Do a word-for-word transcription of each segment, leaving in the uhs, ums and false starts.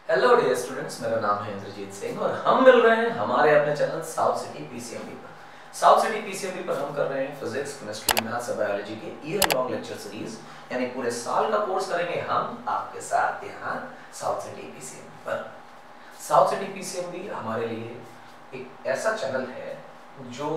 Hello dear students, मेरा नाम है इंद्रजीत सिंह और हम मिल रहे हैं हमारे अपने चैनल साउथ सिटी पीसीएमबी पर। साउथ सिटी पीसीएमबी पर हम कर रहे हैं फिजिक्स, केमिस्ट्री, मैथ्स और बायोलॉजी के ईयर लॉन्ग लेक्चर सीरीज, यानी पूरे साल का कोर्स करेंगे हम आपके साथ यहाँ साउथ सिटी पीसीएमबी पर। साउथ सिटी पीसीएमबी हमारे लिए एक ऐसा चैनल है जो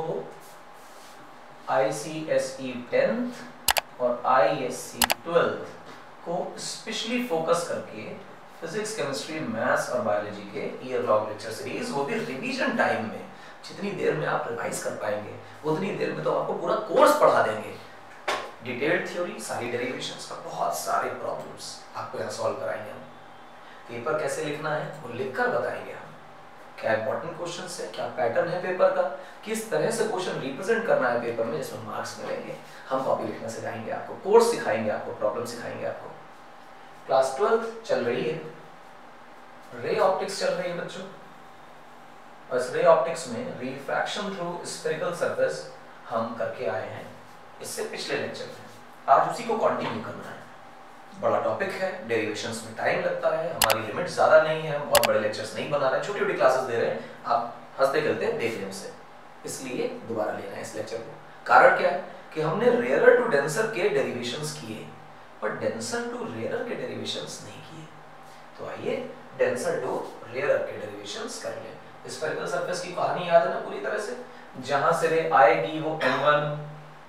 आईसीएसई टेंथ और आईएससी ट्वेल्थ को स्पेशली फोकस करके फिजिक्स, केमिस्ट्री, मैथ्स और बायोलॉजी के ईयर लॉन्ग लेक्चर सीरीज, वो भी रिवीजन टाइम में। जितनी देर में आप रिवाइज कर पाएंगे उतनी देर में तो आपको पूरा कोर्स पढ़ा देंगे। डिटेल्ड थ्योरी, सारी डेरिवेशंस का बहुत सारे प्रॉब्लम्स आपको यहाँ सॉल्व कराएंगे हम। पेपर कैसे लिखना है वो लिखकर बताएंगे हम। क्या इंपॉर्टेंट क्वेश्चंस है, क्या पैटर्न है पेपर का, किस तरह से क्वेश्चन रिप्रेजेंट करना है पेपर में जिसमें मार्क्स मिलेंगे। हम कॉपी लिखना सिखाएंगे आपको, कोर्स सिखाएंगे आपको, प्रॉब्लम सिखाएंगे आपको। क्लास ट्वेल्थ चल रही है, रे ऑप्टिक्स चल रही है बच्चों, और इस रे ऑप्टिक्स में रिफ्रैक्शन थ्रू स्फेरिकल सरफेस हम करके आए हैं इससे पिछले लेक्चर में। आज उसी को कंटिन्यू करना है। बड़ा टॉपिक है, डेरिवेशंस में टाइम लगता है, हमारी लिमिट ज्यादा नहीं है, हम बहुत बड़े लेक्चर्स नहीं बना रहे हैं, छोटी छोटी क्लासेस दे रहे हैं, आप हंसते खेलते देख लें उसे, इसलिए दोबारा ले रहे हैं इस लेक्चर को। कारण क्या है कि हमने रेयरर टू डेंसर के डेरिवेशंस किए पर डेंसर टू रेयरर के डेरिवेशंस नहीं किए। तो आइए डेंसर टू रेयरर के डेरिवेशंस कर लें। स्फेरिकल सरफेस की कहानी याद है ना पूरी तरह से, जहां से रे आएगी वो एन वन,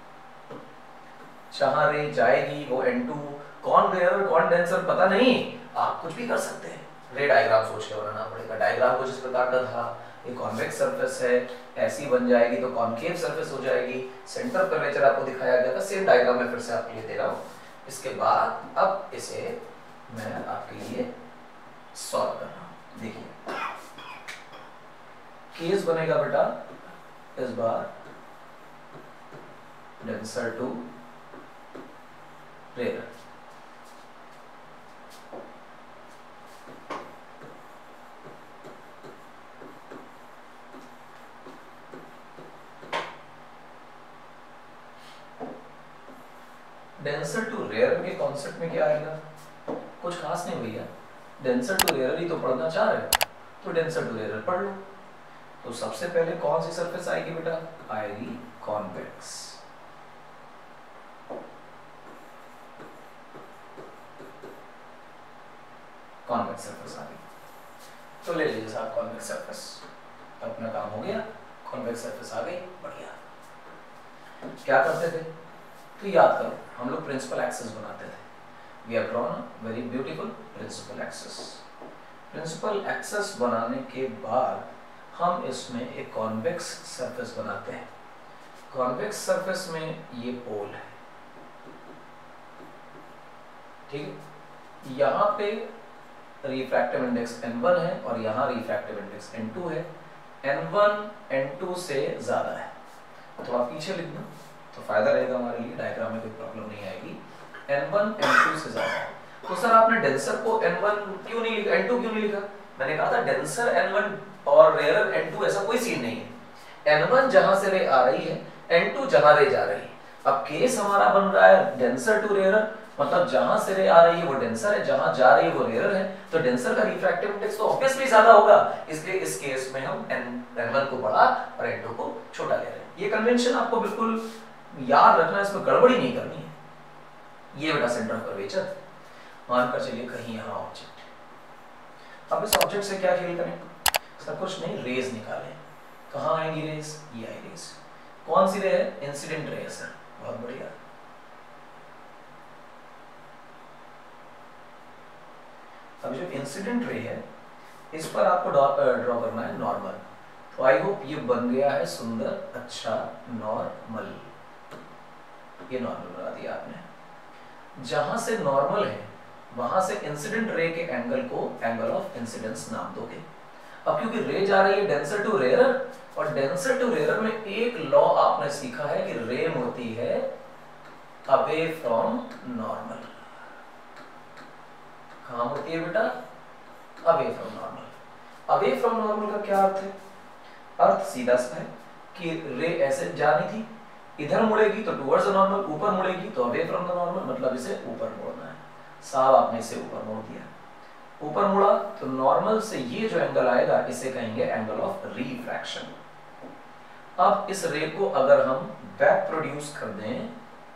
जहां रे जाएगी वो एन टू। कौन रेयरर कौन डेंसर पता नहीं, आप कुछ भी कर सकते हैं। रे डायग्राम सोच के बनाना पड़ेगा। डायग्राम कुछ इस प्रकार का था, ये कॉन्वेक्स सरफेस है, ऐसी बन जाएगी तो कॉनकेव सरफेस हो जाएगी। सेंटर कर्वेचर आपको दिखाया गया था, सेम डायग्राम में फिर से आपके लिए दे रहा हूं। इसके बाद अब इसे मैं आपके लिए सॉल्व कर रहा हूं। देखिए केस बनेगा बेटा इस बार denser to rarer. Denser to rarer के कॉन्सेप्ट में क्या आएगा, कुछ खास नहीं भैया, डेंसर टू रेयरर ही तो पढ़ना चाह रहे हो तो डेंसर टू रेयरर पढ़ लो। तो सबसे पहले कौन सी सरफेस आएगी बेटा, आएगी कॉन्वेक्स। कॉन्वेक्स सरफेस आ गई तो ले लीजिए साहब कॉन्वेक्स सरफेस। अपना काम हो गया, कॉन्वेक्स सरफेस आ गई, बढ़िया। क्या करते थे तो याद करो, हम लोग प्रिंसिपल एक्सिस बनाते थे। We have drawn a very beautiful principal axis. Principal axis बनाने के बाद हम इसमें एक कॉन्वेक्स सरफेस बनाते हैं। कॉन्वेक्स सरफेस में ये पोल है, ठीक है। यहाँ पे रिफ्रैक्टिव इंडेक्स एन वन है और यहाँ रिफ्रैक्टिव इंडेक्स एन टू है। एन वन एन टू से ज्यादा है, थोड़ा पीछे लिख दो तो फायदा रहेगा हमारे लिए, डायग्राम में कोई प्रॉब्लम नहीं आएगी। एन वन एन टू से ज्यादा है तो सर आपने डेंसर को एन वन क्यों नहीं लिखा, एन टू क्यों नहीं लिखा? मैंने कहा था डेंसर एन वन और रेयरर एन टू ऐसा कोई सीन नहीं है। एन वन जहां से रे आ रही है, एन टू जहां रे जा रही है। अब केस हमारा बन रहा है डेंसर टू रेयरर, मतलब जहां से रे आ रही है वो डेंसर है, जहां जा रही है वो रेयरर है, तो डेंसर का रिफ्रैक्टिव इंडेक्स तो ऑब्वियसली ज्यादा होगा। इसलिए इस केस में हम एन वन को बड़ा और एन टू को छोटा ले रहे हैं। ये कन्वेंशन आपको बिल्कुल याद रखना, इसमें गड़बड़ी नहीं करनी है। ये बेटा सेंटर ऑफ कर्वेचर मानकर चलिए कहीं यहाँ ऑब्जेक्ट। अब इस ऑब्जेक्ट से क्या खेल करें, सब कुछ नहीं, रेज निकालें। कहाँ आएंगी रेज, ये आई रेज। कौन सी रे है, इंसिडेंट रे है सर, बहुत बढ़िया। अब जो इंसिडेंट रे है इस पर आपको ड्रॉ करना है नॉर्मल। तो आई होप ये बन गया है सुंदर, अच्छा नॉर्मल। ये नॉर्मल बना दिया आपने। जहां से नॉर्मल है वहां से इंसिडेंट रे के एंगल को एंगल ऑफ इंसिडेंस नाम दोगे। अब क्योंकि रे जा रही है डेंसर टू रेयरर, और डेंसर टू रेयरर में एक लॉ आपने सीखा है कि रे मुड़ती है अवे फ्रॉम नॉर्मल। कहां मुड़ती है बेटा, away from normal. Away from normal का क्या अर्थ है, अर्थ सीधा सा है कि रे ऐसे जानी थी, इधर मुड़ेगी तो टुवर्ड्स द नॉर्मल, ऊपर मुड़ेगी तो अवे फ्रॉम द नॉर्मल, मतलब इसे ऊपर मोड़ना है। साहब आपने इसे ऊपर मोड़ दिया। ऊपर मुड़ा तो नॉर्मल से ये जो एंगल आएगा इसे कहेंगे एंगल ऑफ रिफ्रैक्शन। अब इस रे को अगर हम बैक प्रोड्यूस कर दें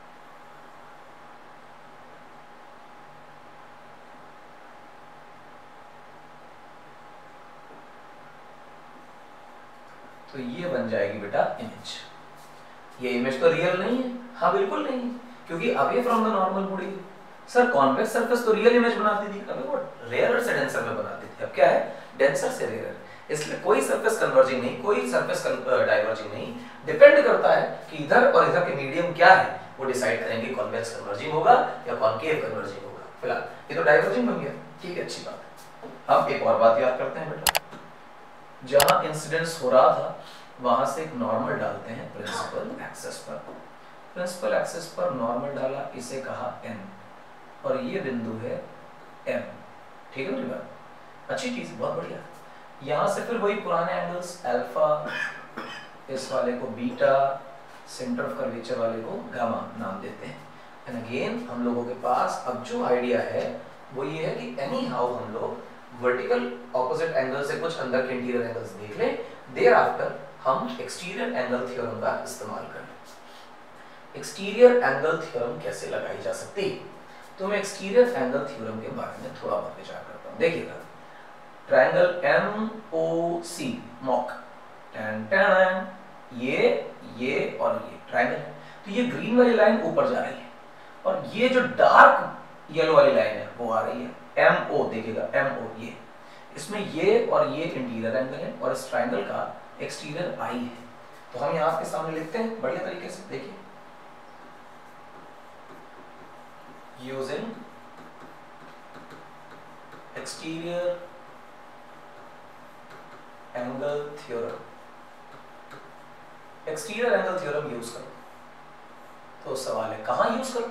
तो ये बन जाएगी बेटा इमेज। ये इमेज तो रियल नहीं है, हाँ बिल्कुल नहीं, क्योंकि अवे फ्रॉम द नॉर्मल मुड़ी है। सर कॉन्वेक्स सरफेस तो रियल इमेज बनाती थी, अबे वो रेयरर से डेंसर में बनाती थी, अब क्या है डेंसर से रेयरर, इसलिए कोई सरफेस कन्वर्जिंग नहीं, कोई सरफेस डाइवर्जिंग नहीं, डिपेंड करता है कि इधर और इधर के मीडियम क्या है, वो डिसाइड करेंगे कॉन्वेक्स कन्वर्जिंग होगा या कॉन्केव कन्वर्जिंग होगा। फिलहाल ये तो डाइवर्जिंग बन गया, ठीक है, अच्छी बात है। अब एक और बात याद करते हैं बेटा, जहां इंसिडेंस हो रहा था वहां से एक नॉर्मल डालते हैं प्रिंसिपल एक्सिस पर। प्रिंसिपल एक्सिस पर नॉर्मल डाला, इसे कहा n, और ये बिंदु है m, ठीक है मेरी बात, अच्छी चीज, बहुत बढ़िया। यहां से फिर वही पुराने एंगल्स, अल्फा, इस वाले को बीटा, सेंटर ऑफ कर्वेचर वाले को गामा नाम देते हैं। एंड अगेन हम लोगों के पास अब जो आइडिया है वो ये है कि एनी हाउ हम लोग वर्टिकल ऑपोजिट एंगल से कुछ अंदर के इंटीरियर एंगल्स देख लें, देयर आफ्टर हम एक्सटीरियर एंगल थ्योरम का इस्तेमाल करें। एक्सटीरियर एंगल थ्योरम कैसे लगाई जा सकती है, तो मैं एक्सटीरियर एंगल थ्योरम के बारे में थोड़ा बहुत विचार करता हूं। देखिएगा, ट्रायंगल एम ओ सी मॉक, टन टन, ये ये और ये ट्रायंगल है, तो ये ग्रीन वाली लाइन ऊपर जा रही है और ये जो डार्क येलो वाली लाइन है वो आ रही है एम ओ, देखिएगा एम ओ, ये इसमें ये और ये इंटीरियर एंगल है और इस ट्रायंगल का एक्सटीरियर आई है। तो हम यहाँ आपके सामने लिखते हैं बढ़िया तरीके से, देखिए, using exterior angle theorem, exterior angle theorem use करो। तो सवाल है कहां यूज करो,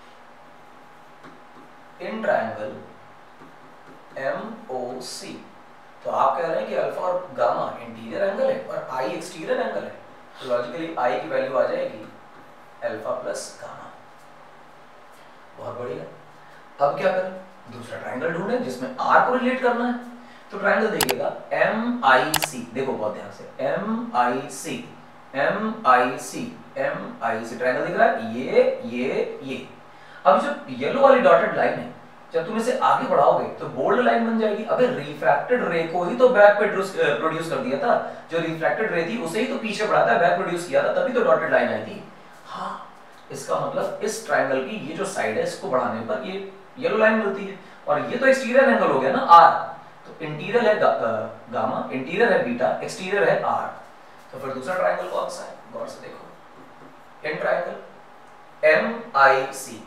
इन ट्रायंगल एम ओ सी। तो आप कह रहे हैं कि अल्फा और गामा इंटीरियर एंगल है और आई एक्सटीरियर एंगल है, तो लॉजिकली आई की वैल्यू आ जाएगी अल्फा प्लस गामा। बहुत बढ़िया। अब क्या करें, दूसरा ट्रायंगल ढूंढें जिसमें आर को रिलेट करना है। तो ट्रायंगल देखिएगा एम आई सी, देखो बहुत ध्यान से, M I C, M I C, M I C, triangle दिख रहा है, ये ये ये। अब जो येलो वाली डॉटेड लाइन है, जब तुम इसे आगे बढ़ाओगे तो बोल्ड लाइन बन जाएगी। अबे रिफ्रैक्टेड रे को ही तो बैक पे प्रोड्यूस कर दिया था, जो रिफ्रैक्टेड रे थी उसे ही तो पीछे बढ़ा था, बैक प्रोड्यूस किया था, तभी तो डॉटेड लाइन आई थी। हाँ, इसका मतलब इस ट्रायंगल की ये जो साइड है इसको बढ़ाने पर ये येलो लाइन मिलती है, और ये तो एक्सटीरियर एंगल हो गया ना आर, तो इंटीरियर है गा, गामा, इंटीरियर है बीटा, एक्सटीरियर है आर। तो फिर दूसरा ट्रायंगल कौन सा है, गौर से देखो, in triangle M I C,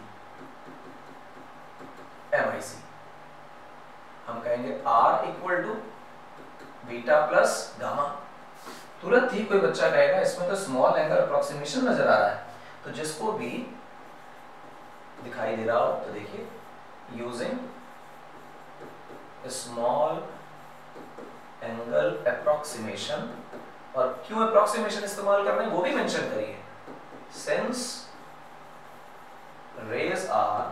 M I C, हम कहेंगे R equal to beta plus gamma. तुरंत ही कोई बच्चा कहेगा इसमें तो स्मॉल एंगल अप्रोक्सीमेशन नजर आ रहा है, तो जिसको भी दिखाई दे रहा हो तो देखिए, यूजिंग स्मॉल एंगल अप्रोक्सीमेशन, और क्यों अप्रोक्सीमेशन इस्तेमाल कर रहे हैं वो भी मेंशन करिए, since rays are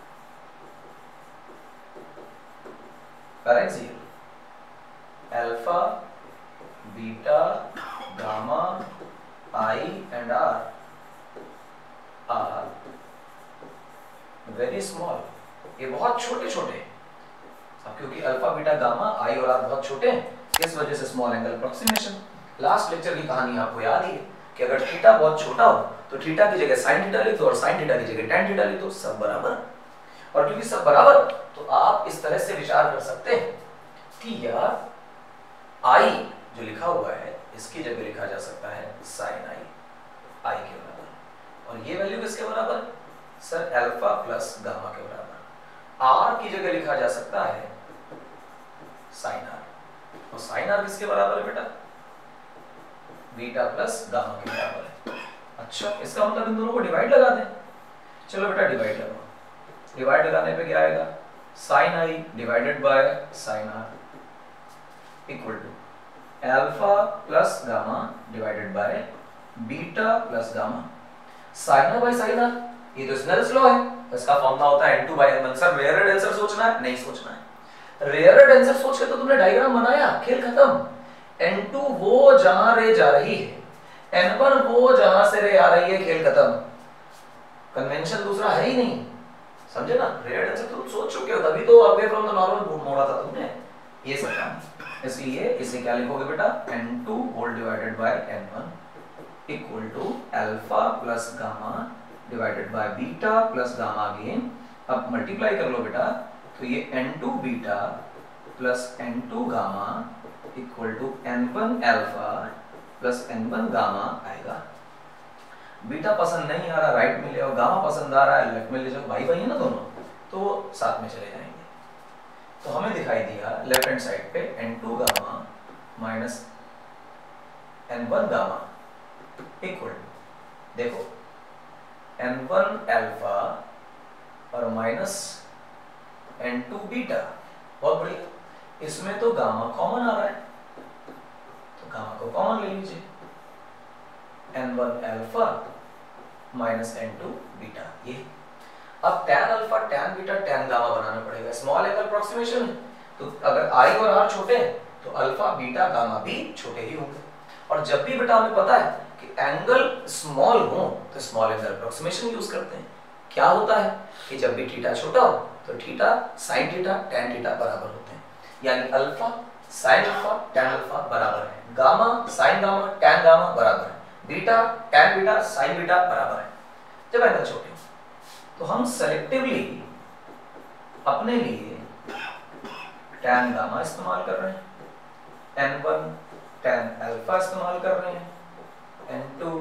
paraxial, alpha, beta, gamma, I and R are very small, ये बहुत छोटे छोटे हैं। अब क्योंकि अल्फा बीटा गामा आई और आर बहुत छोटे हैं, इस वजह से small angle approximation. Last lecture की कहानी आपको याद ही है कि अगर थीटा बहुत छोटा हो तो थीटा की जगह साइन थीटा लिख दो और साइन थीटा की जगह टेन थीटा लिख दो, सब बराबर। और क्योंकि सब बराबर, तो आप इस तरह से विचार कर सकते हैं कि यार आई जो लिखा हुआ है इसकी जगह लिखा जा सकता है साइन आई, आई के बराबर, और ये वैल्यू किसके बराबर, सर अल्फा प्लस गामा के बराबर। आर की जगह लिखा जा सकता है साइन आर, और साइन आर किसके बराबर है बेटा, बीटा प्लस गामा के बराबर है। अच्छा, इसका मतलब इन दोनों को डिवाइड लगा दें। चलो बेटा डिवाइड लगाओ, डिवाइड लगाने पे क्या आएगा, sine i divided by sine r equal to alpha plus gamma divided by beta plus gamma. Sine r by sine r, ये तो स्नेल्स लॉ है, इसका फॉर्मूला होता है n two by n one. Sir where denser सोचना है, नहीं सोचना है, रेयर डेंसर सोच के तो तुमने डायग्राम बनाया, खेल खत्म। एन टू वो जहां रे जा रही है, एन वन वो जहां से रे आ रही है, खेल खत्म। कन्वेंशन दूसरा है ही नहीं, समझे ना। रेयर डेंसर तुम सोच चुके हो, तभी तो अवे फ्रॉम द नॉर्मल मोड़ा था तुमने, ये सब काम। इसलिए इसे क्या लिखोगे बेटा, n two whole divided by n one equal to alpha plus gamma divided by beta plus gamma again. अब मल्टीप्लाई कर लो बेटा, तो ये n two beta plus n two gamma equal to n one alpha plus n one gamma आएगा। Beta पसंद नहीं आ रहा राइट में ले आओ, गामा पसंद आ रहा है लेफ्ट में ले जाओ, भाई भाई है ना दोनों, तो साथ में चले जाएंगे। तो हमें दिखाई दिया लेफ्ट हैंड साइड पे n two gamma minus n one gamma equal, देखो एन वन अल्फा और माइनस एन टू बीटा, बहुत बढ़िया। इसमें तो गामा कॉमन आ रहा है, तो गामा को कॉमन ले लीजिए, n one alpha minus n two beta ये। अब tan alpha tan beta tan gamma बनाना पड़ेगा, स्मॉल एंगल अप्रोक्सीमेशन। तो अगर i और r छोटे हैं तो अल्फा बीटा गामा भी छोटे ही होंगे। और जब भी बेटा हमें पता है कि एंगल स्मॉल हो तो स्मॉल एंगल अप्रोक्सीमेशन यूज करते हैं। क्या होता है कि जब भी थीटा छोटा हो तो theta sin theta tan theta बराबर होते हैं, यानी alpha sin alpha tan alpha बराबर है, gamma sin gamma tan gamma बराबर है, beta tan beta sin beta बराबर है जब एंगल छोटे हो। तो हम सेलेक्टिवली अपने लिए tan गामा इस्तेमाल कर रहे हैं, एन वन tan अल्फा इस्तेमाल कर रहे हैं, एन टू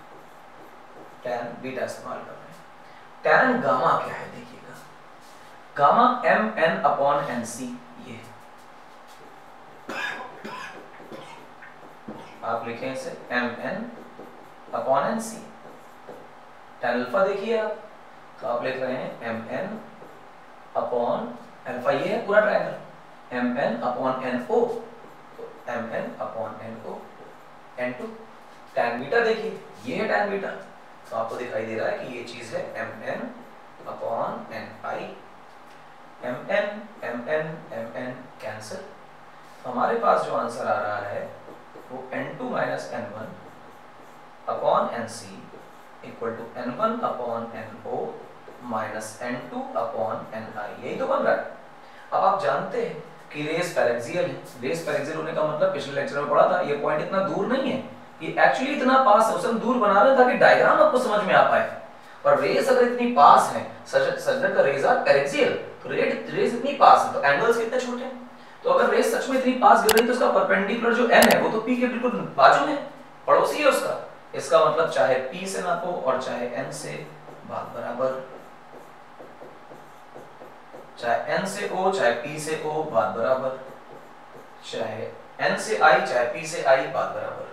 tan बीटा इस्तेमाल कर रहे हैं। tan गामा क्या है देखिएगा, gamma m n upon n c, ये आप लिखें इसे m n upon n c. tan alpha देखिए आप, तो आप लिख रहे हैं एम एन अपॉन अल्फा, ये है पूरा triangle, m n upon n o, तो m n upon n o, n two tan beta देखिए, ये है tan बीटा, तो आपको दिखाई दे रहा है कि ये चीज है m n upon n i, m n m n m n cancel. तो हमारे पास जो आंसर आ रहा है वो n two minus n one upon n c equal to n one upon n o minus n two upon n i, यही तो बन रहा है। अब आप जानते हैं कि रेस पैरेक्सियल है, रेस पैरेक्सियल होने का मतलब पिछले लेक्चर में पढ़ा था, ये पॉइंट इतना दूर नहीं है, ये एक्चुअली इतना पास है, उसे हम दूर बना रहे हैं ताकि डायग्राम आपको समझ में आ पाए। और रेस अगर इतनी पास है, सच का रेस आर पैरेक्सियल, तो रेट रेस इतनी पास है तो एंगल्स कितने छोटे हैं। तो अगर रेस सच में इतनी पास गिर रही तो उसका परपेंडिकुलर जो n है वो तो p के बिल्कुल बाजू में, पड़ोसी है उसका। इसका मतलब चाहे p से नापो और चाहे n से भाग बराबर, चाहे n से o चाहे p से o भाग बराबर, चाहे n से i चाहे p से i भाग बराबर।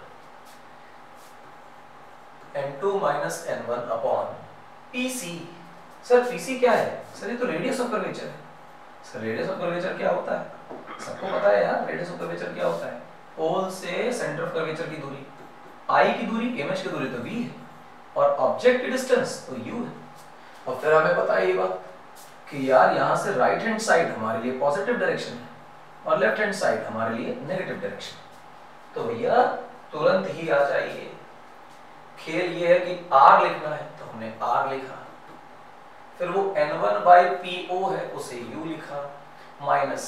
N two minus n one upon p c. Sir PC क्या है? सर ये तो रेडियस ऑफ कर्वेचर है। सर रेडियस ऑफ कर्वेचर क्या होता है? सबको पता है यार, रेडियस ऑफ कर्वेचर क्या होता है? पोल से सेंटर ऑफ कर्वेचर की दूरी, आई की दूरी, इमेज की दूरी तो v है, और ऑब्जेक्ट की डिस्टेंस तो u है। और फिर हमें पता है ये बात कि यार यहाँ से राइट हैंड साइड हमारे लिए पॉजिटिव डायरेक्शन है और लेफ्ट हैंड साइड हमारे लिए नेगेटिव डायरेक्शन। तो भैया तुरंत ही आ जाइए, खेल ये है कि r लिखना है तो हमने r लिखा, फिर वो n one by p o है उसे u लिखा, minus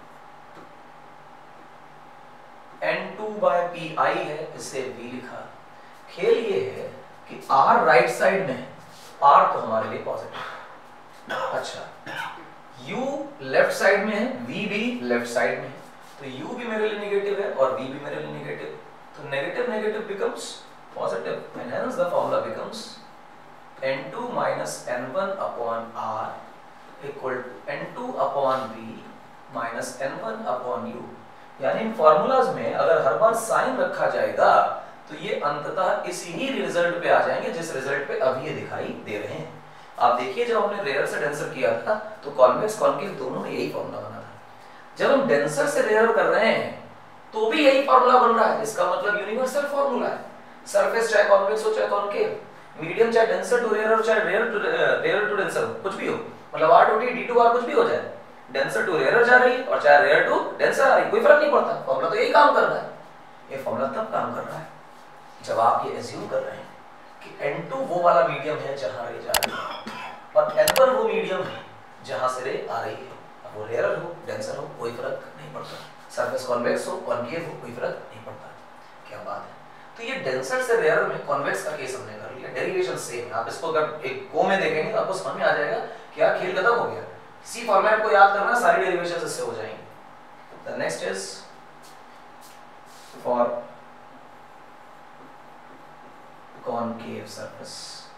n two by p i है इसे v लिखा। खेल ये है कि r राइट साइड में है, r तो हमारे लिए पॉजिटिव, अच्छा u लेफ्ट साइड में है, v भी लेफ्ट साइड में है, तो u भी मेरे लिए नेगेटिव है और v भी मेरे लिए नेगेटिव, तो negative negative becomes positive and hence the formula becomes n two minus n one upon r equal to n two upon v minus n one upon u। यानी इन फॉर्मूलाज में अगर हर बार sign रखा जाएगा तो ये अंततः इसी ही रिजल्ट पे आ जाएंगे जिस रिजल्ट पे अभी ये दिखाई दे रहे हैं। आप देखिए जब हमने रेयर से डेंसर किया था तो कॉन्वेक्स कॉन्केव दोनों में यही फॉर्मूला बना था। जब हम डेंसर से रेयर कर रहे हैं तो भी यही फॉर्मूला बन रहा है, इसका मतलब यूनिवर्सल फॉर्मूला है। सरफेस चाहे कॉन्वेक्स हो चाहे कॉन्केव, मीडियम चाहे डेंसर टू रेयर हो चाहे rare to rare to denser हो, कुछ भी हो, मतलब r to d d to r कुछ भी हो जाए, डेंसर टू रेयर जा रही है और चाहे रेयर टू डेंसर आ रही है, कोई फर्क नहीं पड़ता, फॉर्मूला तो यही काम कर रहा है। ये फॉर्मूला तब काम कर रहा है जब आप ये एज्यूम कर रहे हैं कि एन टू वो वाला मीडियम है जहां रे जा रही है और एन वन वो मीडियम है जहां से रे आ रही है। अब वो रेयर हो डेंसर हो कोई फर्क नहीं पड़ता, सरफेस कॉन्वेक्स हो कॉन्केव हो कोई फर्क नहीं पड़ता। क्या बात है। तो ये डेंसर से रेयर में कॉन्वेक्स का केस हमने कर लिया, डेरिवेशन सेम है। आप इसको अगर एक गो में देखेंगे तो आपको समझ में आ जाएगा कि यार खेल खत्म हो गया। सी फॉर्मेट को याद करना, सारी डेरिवेशंस इससे हो जाएंगी। The next is for concave surface.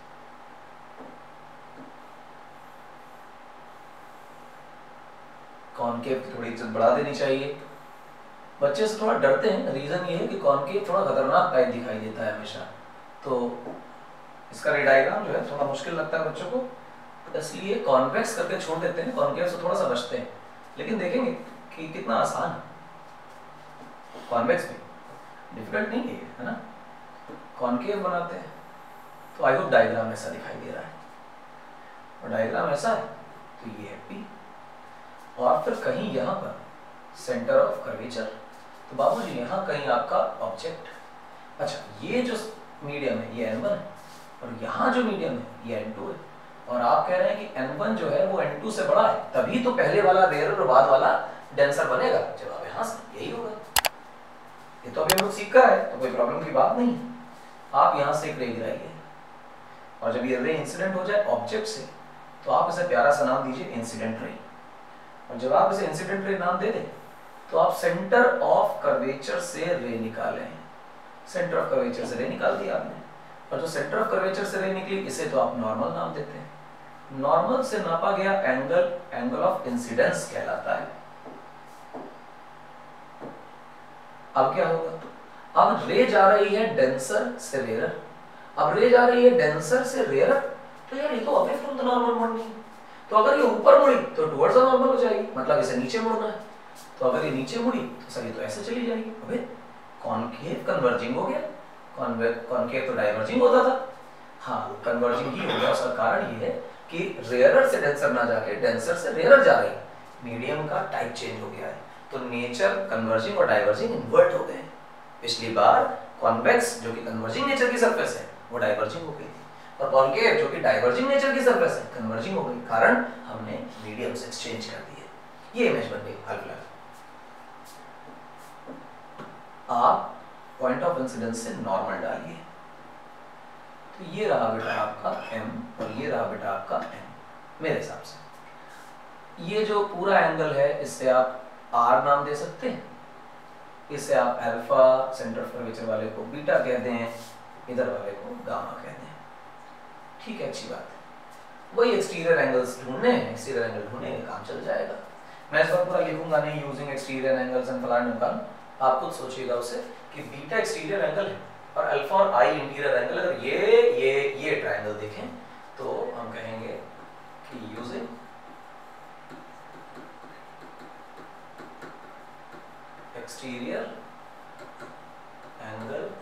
Concave की थोड़ी इज्जत बढ़ा देनी चाहिए। बच्चे से थोड़ा डरते हैं, रीजन ये है कि कॉनकेव थोड़ा खतरनाक टाइप दिखाई देता है हमेशा, तो इसका डायग्राम जो है थोड़ा मुश्किल लगता है बच्चों को, इसलिए कॉन्वेक्स करके छोड़ देते हैं, कॉनकेव से थोड़ा सा बचते हैं। लेकिन देखेंगे कि कितना आसान है कॉन्वेक्स में, डिफिकल्ट नहीं है, है ना। कॉनकेव बनाते हैं तो आई होप डायग्राम ऐसा दिखाई दे रहा है, और डायग्राम ऐसा है तो ये है पी, और फिर कहीं यहाँ पर सेंटर ऑफ कर्वेचर, तो बाबूजी यहाँ कहीं आपका ऑब्जेक्ट। अच्छा, ये जो मीडियम है ये एन वन है और यहाँ जो मीडियम है ये एन टू है, और आप कह रहे हैं कि एन वन जो है वो एन टू से बड़ा है, तभी तो पहले वाला रेयर और बाद वाला डेंसर बनेगा। जवाब यहाँ से यही होगा। ये तो अभी हम लोग सीख कर आए, तो कोई प्रॉब्लम की बात नहीं है। आप यहाँ से एक रे गिराइए, और जब ये रे इंसिडेंट हो जाए ऑब्जेक्ट से, तो आप इसे प्यारा सा नाम दीजिए इंसिडेंट रे। और जब आप इसे इंसिडेंट रे नाम दे दें तो आप सेंटर ऑफ कर्वेचर से रे निकालें। सेंटर ऑफ कर्वेचर से रे निकाल दिया आपने, और जो सेंटर ऑफ कर्वेचर से रे निकली इसे तो आप नॉर्मल नाम देते हैं। नॉर्मल से नापा गया एंगल एंगल ऑफ इंसिडेंस कहलाता है। अब क्या होगा, अब रे जा रही है डेंसर से रेयर, अब रे जा रही है डेंसर से रेयर, तो यार ये तो अवे फ्रॉम द नॉर्मल मुड़नी है, तो अगर ये ऊपर मुड़ी तो टुवर्ड्स द नॉर्मल हो जाएगी, मतलब इसे नीचे मुड़ना है। तो अगर ये नीचे मुड़ी तो सर ये तो ऐसे चली जाएगी। अबे कॉनकेव कन्वर्जिंग हो गया, कॉनकेव तो डाइवर्जिंग होता था। हाँ, कन्वर्जिंग ही हो गया, उसका कारण ये है कि रेयरर से डेंसर ना जाके डेंसर से रेयरर जा रही, मीडियम का टाइप चेंज हो गया है, तो नेचर कन्वर्जिंग और डाइवर्जिंग इन्वर्ट हो गए। पिछली बार कॉन्वेक्स जो कि कन्वर्जिंग नेचर की सरफेस है वो डाइवर्जिंग हो गई थी, और कॉनकेव जो कि डाइवर्जिंग नेचर की सरफेस है कन्वर्जिंग हो गई, कारण हमने मीडियम्स एक्सचेंज कर दिए। ये इमेज बन गई हल्का। आप पॉइंट ऑफ इंसिडेंस से नॉर्मल डालिए, तो ये रहा बेटा आपका m और ये रहा बेटा आपका n। मेरे हिसाब से ये जो पूरा एंगल है इसे आप r नाम दे सकते हैं, इसे आप अल्फा, सेंटर ऑफ कर्वेचर वाले को बीटा कह दें, इधर वाले को गामा कह दें। ठीक है, अच्छी बात है। वही एक्सटीरियर एंगल्स ढूंढने हैं, एक्सटीरियर एंगल ढूंढने का काम चल जाएगा। मैं इस बार पूरा लिखूंगा नहीं यूजिंग एक्सटीरियर एंगल्स एंड फलान ढमकान, आप खुद सोचिएगा उसे कि बीटा एक्सटीरियर एंगल है और अल्फा और आई इंटीरियर एंगल। अगर ये ये ये ट्रायंगल देखें तो हम कहेंगे कि using exterior angle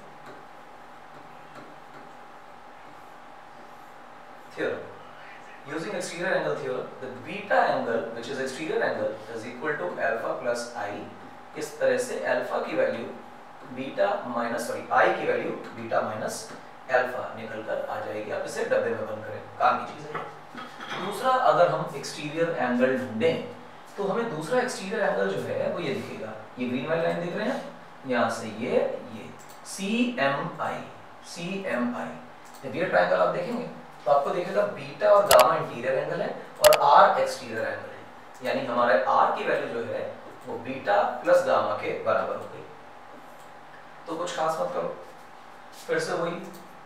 theorem, using exterior angle theorem, the beta angle which is exterior angle is equal to alpha plus I। इस तरह से अल्फा की value beta minus sorry i की वैल्यू बीटा माइनस अल्फा निकल कर आ जाएगी। आप इसे डब्बे में बंद करें, काम की चीज है। दूसरा, अगर हम एक्सटीरियर एंगल ढूंढें तो हमें दूसरा एक्सटीरियर एंगल जो है वो ये दिखेगा, ये ग्रीन वाली लाइन देख रहे हैं, यहाँ से ये ये सी एम आई सी एम आई। जब ये ट्रायंगल आप देखेंगे तो आपको दिखेगा बीटा और गामा इंटीरियर एंगल है और आर एक्सटीरियर एंगल है, यानी हमारे आर की वैल्यू जो है वो बीटा प्लस गामा के बराबर हो गई। तो कुछ खास मत करो, फिर से वही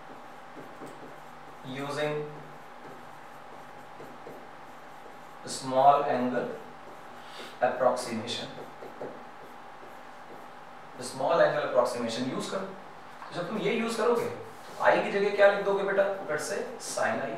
using small angle approximation, small angle approximation use करो। तो जब तुम ये यूज करोगे तो आई की जगह क्या लिख दोगे बेटा, फिर से साइन आई,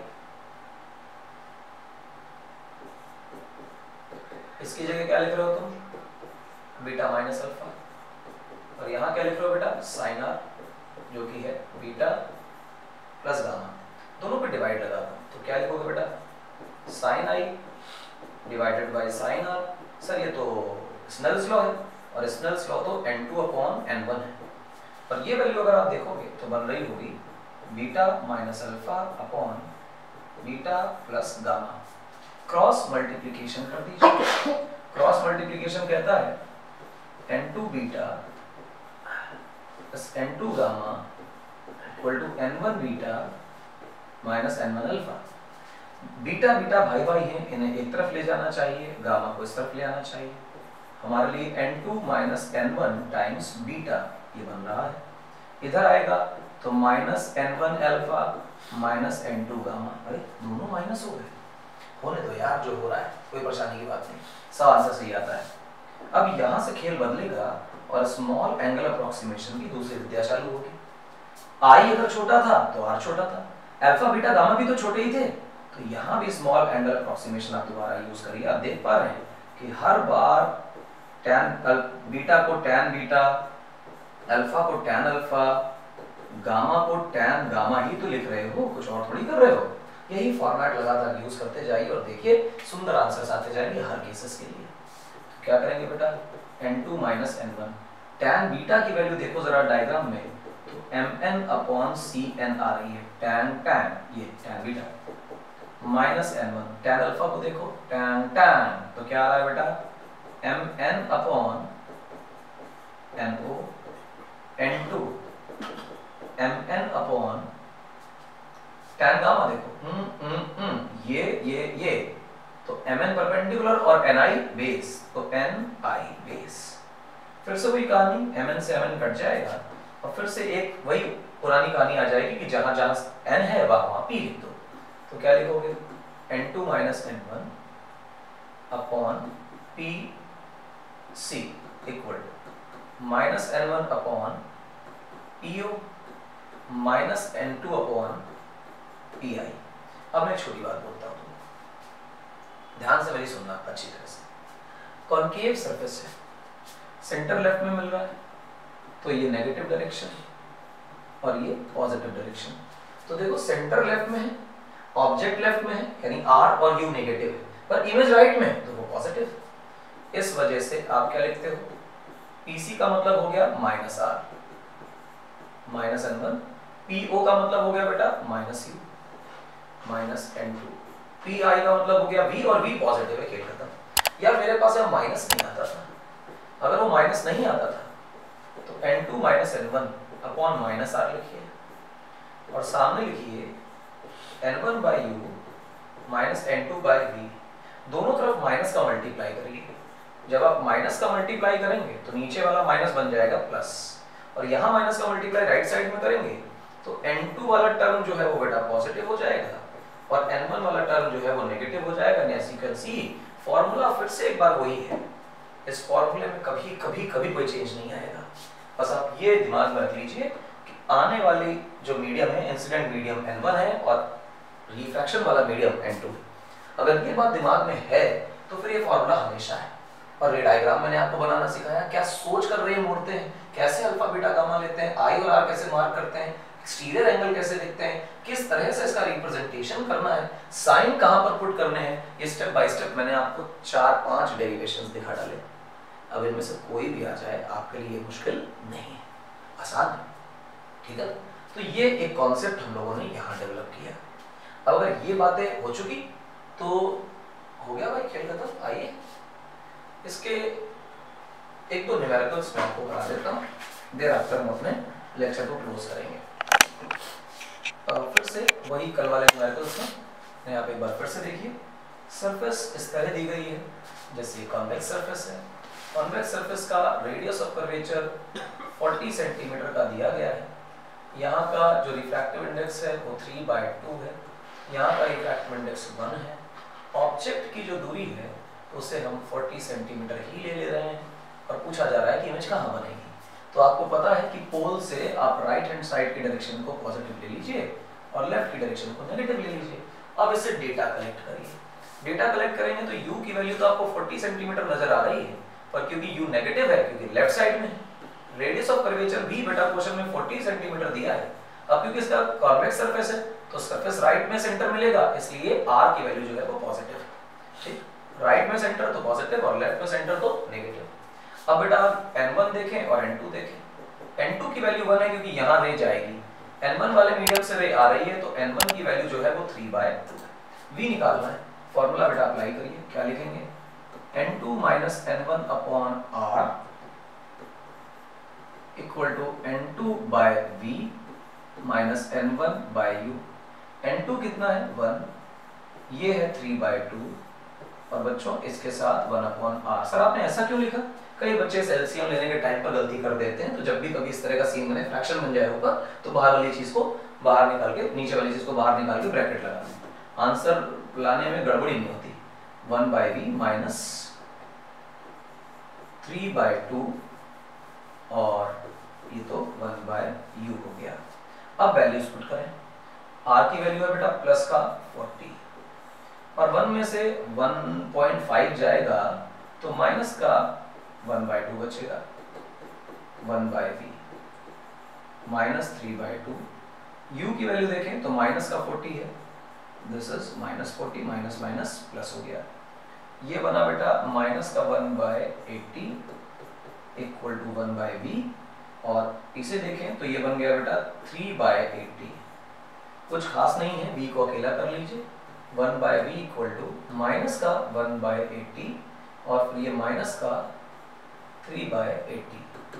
इसकी जगह क्या लिख रहे हो तुम, बीटा माइनस अल्फा, और यहाँ क्या लिख रहे हो बेटा, साइन आर जो कि है बीटा प्लस गामा। दोनों पे डिवाइड लगा दो तो क्या लिखोगे बेटा, sine i divided by sine r sir ये तो स्नेल्स लॉ है, और स्नेल्स लॉ तो n two upon n one है, और ये वैल्यू अगर आप देखोगे तो बन रही होगी beta minus alpha upon beta plus gamma. Cross multiplication कर दीजिए। क्रॉस मल्टीप्लिकेशन कहता है n two beta plus n two gamma equal to n one beta minus n one alpha. Beta beta भाई भाई हैं, इन्हें एक तरफ ले जाना चाहिए, गामा को इस तरफ ले आना चाहिए। हमारे लिए n two minus n one times beta ये बन रहा है, इधर आएगा तो minus n one alpha minus n two gamma. अरे दोनों माइनस हो गए, होने दो यार, जो हो रहा है कोई परेशानी की बात नहीं, सब आंसर सही आता है। अब यहाँ से खेल बदलेगा और स्मॉल एंगल अप्रोक्सीमेशन की दूसरी विद्या चालू होगी। आई अगर छोटा था तो आर छोटा था, अल्फा बीटा गामा भी तो छोटे ही थे, तो यहाँ भी स्मॉल एंगल अप्रोक्सीमेशन आप दोबारा यूज करिए। आप देख पा रहे हैं कि हर बार टैन बीटा को टैन बीटा, अल्फा को टैन अल्फा, गामा को टैन गामा ही तो लिख रहे हो, कुछ और थोड़ी कर रहे हो। यही फॉर्मेट लगातार यूज करते जाइए और देखिए सुंदर आंसर्स आते जाएंगे हर केसेस के लिए। तो क्या करेंगे बेटा, n two minus n one, tan beta की वैल्यू देखो जरा डायग्राम में, तो m n upon c n आ रही है, टैन टैन ये tan beta minus n one, tan alpha को देखो टैन टैन, तो क्या आ रहा है बेटा m n upon n o, n two m n upon tan gamma देखो हम्म हम्म हम्म ये ये ये, तो एम एन परपेंडिकुलर और एन आई बेस, तो एन आई बेस। फिर से वही कहानी, एम एन से एम एन कट जाएगा और फिर से एक वही पुरानी कहानी आ जाएगी कि जहां जहां एन है वहां वहां पी लिख दो। तो क्या लिखोगे n two minus n one upon p c equal minus n one upon p o minus n two upon p i. अब मैं एक छोटी बात बोलता हूं, ध्यान से मेरी सुनना अच्छी तरह से। कॉन्केव सरफेस है, सेंटर लेफ्ट में मिल रहा है, तो ये नेगेटिव डायरेक्शन और ये पॉजिटिव डायरेक्शन। तो देखो सेंटर लेफ्ट में है, ऑब्जेक्ट लेफ्ट में है, यानी आर और यू नेगेटिव है, पर इमेज राइट में है तो वो पॉजिटिव। इस वजह से आप क्या लिखते हो, पीसी का मतलब हो गया minus r minus n one, p o का मतलब हो गया बेटा minus u minus n two, p i का मतलब हो गया वी, और वी पॉजिटिव है, खेल खत्म। यार मेरे पास यहाँ माइनस नहीं आता था, अगर वो माइनस नहीं आता था तो n two minus n one upon minus r लिखिए, और सामने लिखिए n one by u minus n two by v, दोनों तरफ माइनस का मल्टीप्लाई करिए। जब आप माइनस का मल्टीप्लाई करेंगे तो नीचे वाला माइनस बन जाएगा प्लस, और यहाँ माइनस का मल्टीप्लाई राइट साइड में करेंगे तो एन टू वाला टर्म जो है वो बेटा पॉजिटिव हो जाएगा और एन वन वाला टर्म जो है वो नेगेटिव हो जाएगा। As you can see formula फिर से एक बार वही है, इस फॉर्मूले में कभी कभी कभी कोई चेंज नहीं आएगा। बस आप ये दिमाग में रख लीजिए कि आने वाली जो मीडियम है, इंसिडेंट मीडियम एन वन है और रिफ्रैक्शन वाला मीडियम एन टू। अगर ये बात दिमाग में है तो फिर ये फॉर्मूला हमेशा है। और ये डायग्राम मैंने आपको बनाना सिखाया, क्या सोच कर रहे मोड़ते हैं, कैसे अल्फा बीटा गामा लेते हैं, आई और आर कैसे मार्क करते हैं, एक्सटीरियर एंगल कैसे लिखते हैं, किस तरह से इसका रिप्रेजेंटेशन करना है, साइन कहां पर पुट करने हैं, ये स्टेप बाय स्टेप मैंने आपको चार पांच डेरिवेशंस दिखा डाले। अब इनमें से कोई भी आ जाए आपके लिए मुश्किल नहीं है, आसान है, ठीक है। तो ये एक कॉन्सेप्ट हम लोगों ने यहाँ डेवलप किया। अब अगर ये बातें हो चुकी तो हो गया भाई खेल खत्म। आइए इसके एक दो न्यूमेरिकल्स मैं आपको करा देता हूँ, देर आफ्टर हम अपने लेक्चर को क्लोज करेंगे। फिर से वही कल वाले न्यूमेरिकल्स में आप एक बार फिर से देखिए। सरफेस इस तरह दी गई है जैसे ये कॉन्वेक्स सरफेस है। कॉन्वेक्स सरफेस का रेडियस ऑफ कर्वेचर चालीस सेंटीमीटर का दिया गया है। यहाँ का जो रिफ्रैक्टिव इंडेक्स है वो थ्री बाई टू है, यहाँ का रिफ्रैक्टिव इंडेक्स वन है। ऑब्जेक्ट की जो दूरी है उसे हम चालीस सेंटीमीटर ही ले ले रहे हैं और पूछा जा रहा है कि इमेज कहाँ बनेगी। तो आपको पता है कि पोल से आप राइट हैंड साइड की डायरेक्शन को पॉजिटिव ले लीजिए और लेफ्ट की डायरेक्शन को नेगेटिव ले लीजिए। अब इससे डेटा कलेक्ट करिए। डेटा कलेक्ट करेंगे तो u की वैल्यू तो आपको चालीस सेंटीमीटर नजर आ रही है, पर क्योंकि u नेगेटिव है, क्योंकि लेफ्ट साइड में है, रेडियस ऑफ कर्वेचर भी बेटा क्वेश्चन में चालीस सेंटीमीटर दिया है। अब क्योंकि इसका कॉन्वेक्स सरफेस है तो सरफेस राइट में सेंटर मिलेगा, इसलिए r की वैल्यू जो है वो पॉजिटिव है। ठीक, राइट में सेंटर तो पॉजिटिव और लेफ्ट में सेंटर तो नेगेटिव। अब बेटा एन वन देखें और एन टू देखें। एन टू की वैल्यू वन है क्योंकि यहाँ रे जाएगी, एन वन वाले मीडियम से रे आ रही है तो एन वन की वैल्यू जो है वो थ्री बाय टू है। वी निकालना है, फॉर्मूला बेटा अप्लाई करिए, क्या लिखेंगे n two minus n one upon r equal to n two by v minus n one by u. N two कितना है वन, ये है थ्री बाय टू और बच्चों इसके साथ वन अपॉन आर। सर आपने ऐसा क्यों लिखा? कई बच्चे इस एलसीएम लेने के टाइम पर गलती कर देते हैं, तो जब भी कभी इस तरह का सीन बने, फ्रैक्शन बन जाए ऊपर, तो बाहर वाली चीज को बाहर निकाल के, नीचे वाली चीज को बाहर निकाल के ब्रैकेट लगा दें। आंसर लाने में गड़बड़ी नहीं होती। One by v minus three by two और ये तो वन बाय यू हो गया। अब वैल्यूज पुट करें। आर की वैल्यू है बेटा प्लस का फोर्टी और वन में से वन पॉइंट फाइव जाएगा तो माइनस का वन बाय टू बचेगा, one by v minus three by two. U की वैल्यू देखें तो माइनस का फोर्टी है, this is minus forty, minus minus plus हो गया। ये बना बेटा माइनस का one by eighty equal to one by v और इसे देखें तो ये बन गया बेटा थ्री बाय एट्टी। कुछ खास नहीं है, वी को अकेला कर लीजिए। One by v equal to minus का वन बाय एट्टी और फिर ये माइनस का थ्री बाय एट्टी।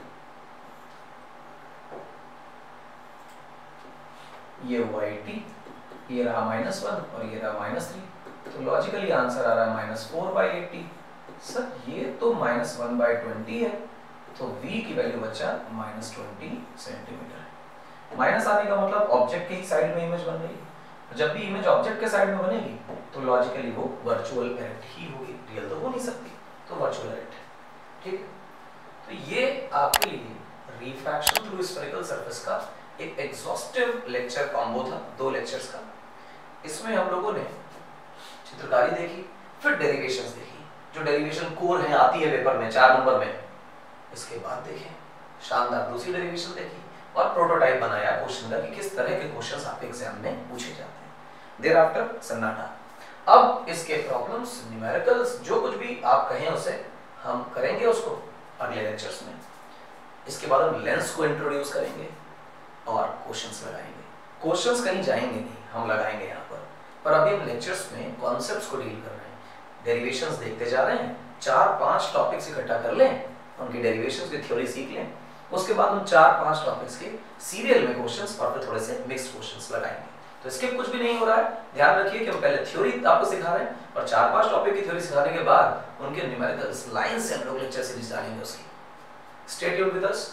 ये हुआ एट्टी, ये रहा माइनस वन और ये रहा माइनस थ्री, तो लॉजिकली आंसर आ रहा है minus four by eighty. Sir ये तो माइनस वन बाय ट्वेंटी है, तो v की वैल्यू बचा माइनस ट्वेंटी सेंटीमीटर। माइनस आने का मतलब ऑब्जेक्ट के ही साइड में इमेज बन रही है। जब भी इमेज ऑब्जेक्ट के साइड में बनेगी तो लॉजिकली वो वर्चुअल एरेक्ट ही होगी, रियल तो हो नहीं सकती, तो वर्चुअल एरेक्ट है। ठीक है, तो ये आपके लिए रिफ्रैक्शन थ्रू स्फेरिकल सरफेस का एक एग्जॉस्टिव लेक्चर कॉम्बो था, दो लेक्चर्स का। इसमें हम लोगों ने चित्रकारी देखी, फिर डेरिवेशंस देखी, जो डेरिवेशन कोर है आती है पेपर में चार नंबर में। इसके बाद देखें शानदार दूसरी डेरिवेशन देखी और प्रोटोटाइप बनाया क्वेश्चन का कि किस तरह के क्वेश्चंस आपके एग्जाम में पूछे जाते हैं। देयर आफ्टर सन्नाटा। अब इसके प्रॉब्लम्स, न्यूमेरिकल्स, जो कुछ भी आप कहें उसे हम करेंगे उसको अगले लेक्चर्स में। इसके बाद हम लेंस को इंट्रोड्यूस करेंगे और क्वेश्चंस लगाएंगे। क्वेश्चंस कहीं जाएंगे नहीं, हम लगाएंगे यहाँ पर। पर अभी हम लेक्चर्स में कॉन्सेप्ट्स को डील कर रहे हैं, डेरिवेशंस देखते जा रहे हैं। चार पांच टॉपिक्स इकट्ठा कर लें, उनकी डेरिवेशंस की थ्योरी सीख लें, उसके बाद हम चार पांच टॉपिक्स के सीरियल में क्वेश्चंस और फिर थोड़े से मिक्स्ड क्वेश्चंस लगाएंगे। तो स्किप कुछ भी नहीं हो रहा है। ध्यान रखिए कि हम पहले थ्योरी आपको सिखा रहे हैं और चार पांच टॉपिक की थ्योरी सिखाने के बाद उनके न्यूमेरिकल्स लाइन से हम लोग लेक्चर सीरीज डालेंगे उसकी। Stay tuned with us.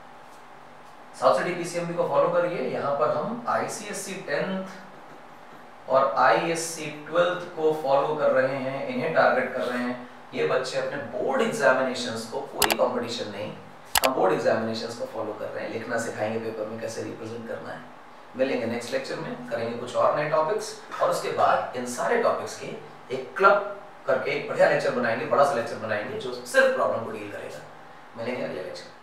South City PCMB को फॉलो करिए। यहाँ पर हम आईसीएससी टेंथ और आईएससी ट्वेल्थ को फॉलो कर रहे हैं, इन्हें टारगेट कर रहे हैं। ये बच्चे अपने बोर्ड एग्जामिनेशंस को, कोई कंपटीशन नहीं, हम बोर्ड एग्जामिनेशंस को फॉलो कर रहे हैं। लिखना सिखाएंगे पेपर में, कैसे रिप्रेजेंट करना है। मिलेंगे नेक्स्ट लेक्चर में, करेंगे कुछ और नए टॉपिक्स और उसके बाद इन सारे टॉपिक्स के एक क्लब करके एक बढ़िया लेक्चर बनाएंगे, बड़ा सा लेक्चर बनाएंगे जो सिर्फ प्रॉब्लम को डील करेगा। मिलेंगे अगले लेक्चर।